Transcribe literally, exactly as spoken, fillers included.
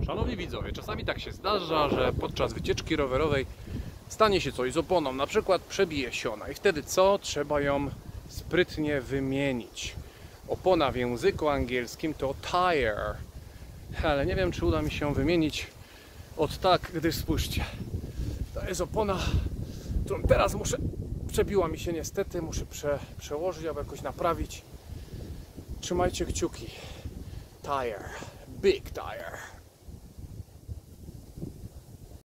Szanowni widzowie, czasami tak się zdarza, że podczas wycieczki rowerowej stanie się coś z oponą, na przykład przebije się ona i wtedy co? Trzeba ją sprytnie wymienić. Opona w języku angielskim to tire, ale nie wiem, czy uda mi się wymienić od tak, gdyż spójrzcie, to jest opona, którą teraz muszę, przebiła mi się niestety, muszę prze, przełożyć albo jakoś naprawić. Trzymajcie kciuki. Tire, big tire.